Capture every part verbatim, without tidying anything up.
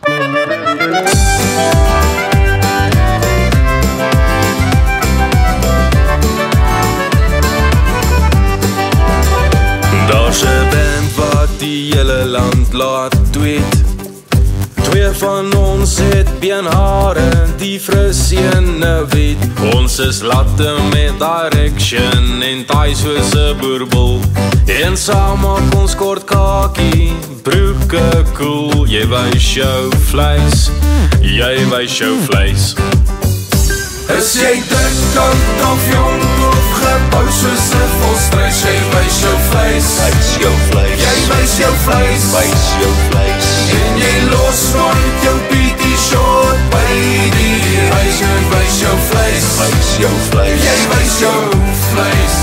Daar's 'n band wat die hele land laat tweet. Twee van ons het beenhare, die fris ene wit. Ons is latte met direction en taai soos 'n boerbol. En saam maak ons kort kakie, broeke cool. Jy wys jou vleis, jy wys jou vleis. Is jy dik of jong of gebou soos 'n volstruis? Jy wys jou vleis, wys jou vleis. Jy wys jou vleis, wys jou vleis. En jy los nooit jou bietie short by die huis. Jy wys jou vleis, wys jou vleis. Jy wys jou vleis.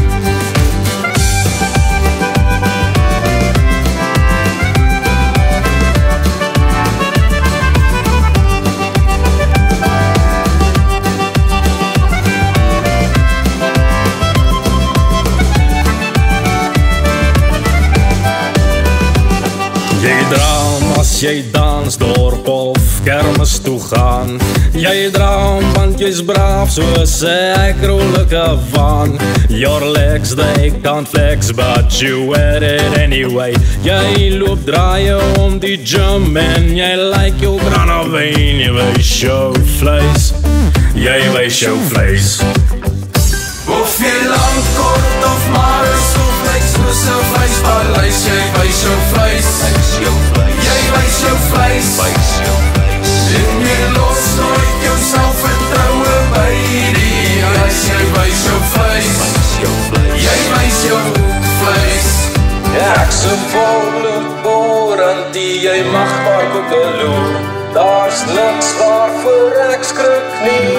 Jy droom as jy dans dorp of kermis toe gaan. Jy droom want jy's braaf soos 'n ekrolike van. Your legs they can't flex but you wear it anyway. Jy loop draaie om die gym en jy like jou brandewyn. Jy wys jou vleis, jy wys jou vleis. Of jy lang, kort of maar of niks soos 'n vleispaleis. Jy wys jou vleis, jy wys jou vleis. En jy los nooit jou selfvertroue by die huis. Jy wys jou vleis, jy wys jou vleis. Ek's 'n volle boerantie, jy mag maar koekeloer. Daar's niks waarvoor ek skrik nie.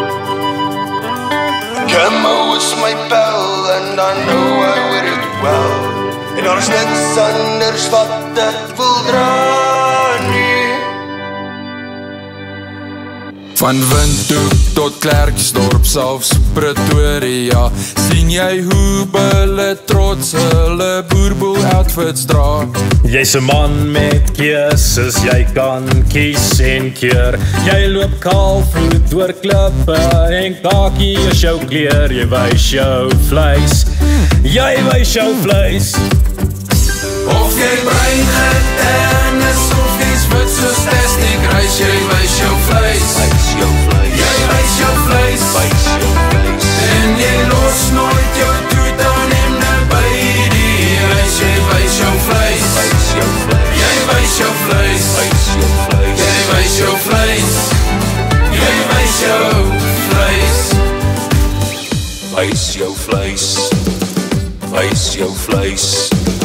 Camo is my bel and I know I wear it well. En daar is niks anders wat ek wil dra nie. Van Windhoek tot Klerksdorp, selfs Pretoria, sien jy hoe hulle trots hulle boerboel outfits dra. Jy's 'n man met keuses, jy kan kies en keur. Jy loop kaalvoet oor klippe en kakie is jou kleur. Jy wys jou vleis, jy wys jou vleis. Of jy brein getan is of jy's wit soos Tastic Rice. Jy wys jou vleis, jy wys jou vleis. En jy los nooit jou toet aan en by die huis. Jy wys jou vleis, jy wys jou vleis. Jy wys jou vleis, jy wys jou vleis. Wys jou vleis, wys jou vleis.